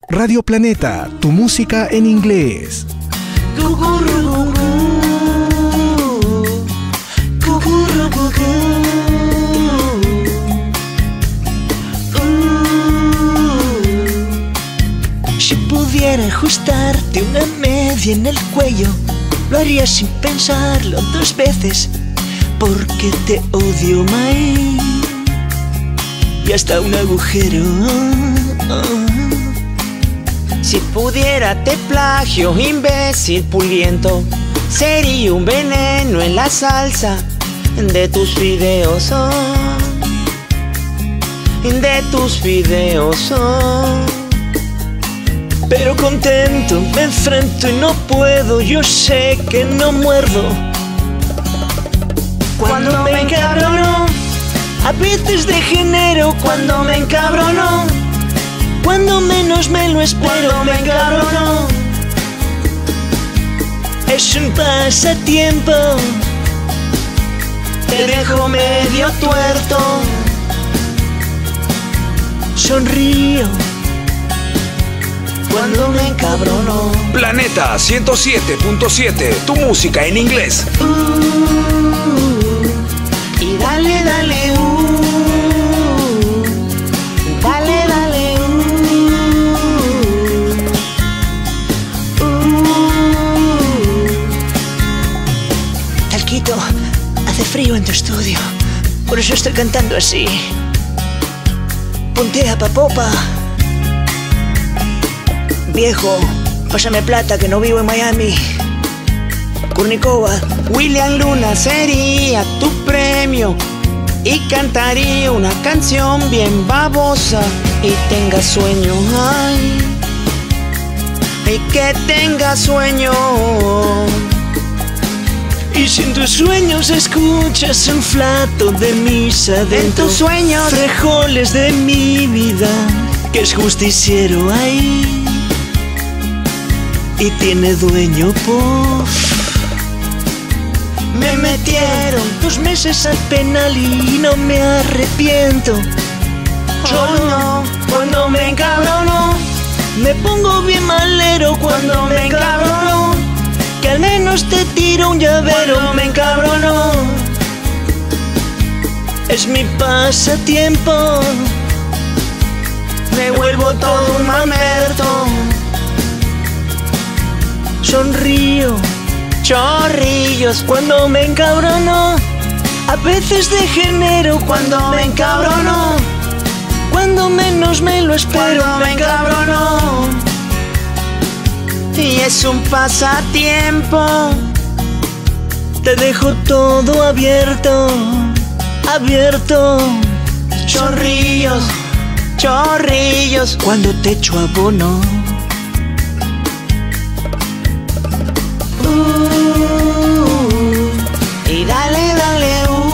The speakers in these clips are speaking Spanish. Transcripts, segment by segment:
Radio Planeta, tu música en inglés. Si pudiera ajustarte una media en el cuello, lo haría sin pensarlo 2 veces, porque te odio, May. Y hasta un agujero. Si pudiera te plagio, imbécil puliento, sería un veneno en la salsa de tus fideos, de tus fideos. Pero contento me enfrento y no puedo, yo sé que no muerdo. Cuando me encabrono, a veces degenero. Cuando me encabrono, cuando menos me lo espero, me encabrono. Es un pasatiempo, te dejo medio tuerto. Sonrío cuando me encabrono. Planeta 107.7, tu música en inglés. Y dale, dale, dale, dale, Talquito, hace frío en tu estudio, por eso estoy cantando así. Puntea pa' popa. Viejo, pásame plata que no vivo en Miami. Kurnikova. William Luna sería tu premio y cantaría una canción bien babosa y tenga sueño, ay, y que tenga sueño. Y si en tus sueños escuchas un flato de misa dentro, en tus sueños, frijoles de mi vida, que es justiciero ahí y tiene dueño, me metieron 2 meses al penal y no me arrepiento. Yo no, cuando me encabrono, me pongo bien malero. Cuando me encabrono, que al menos te tiro un llavero. Cuando me encabrono, es mi pasatiempo, me vuelvo todo un mamerto. Sonrío, chorrillos cuando me encabrono, a veces degenero. Cuando me encabrono, cuando menos me lo espero, cuando me encabrono. Y es un pasatiempo, te dejo todo abierto, abierto. Chorrillos, chorrillos, cuando te echo abono. Y dale, dale,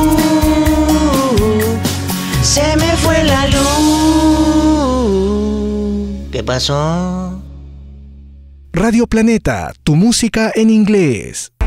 se me fue la luz. ¿Qué pasó? Radio Planeta, tu música en inglés.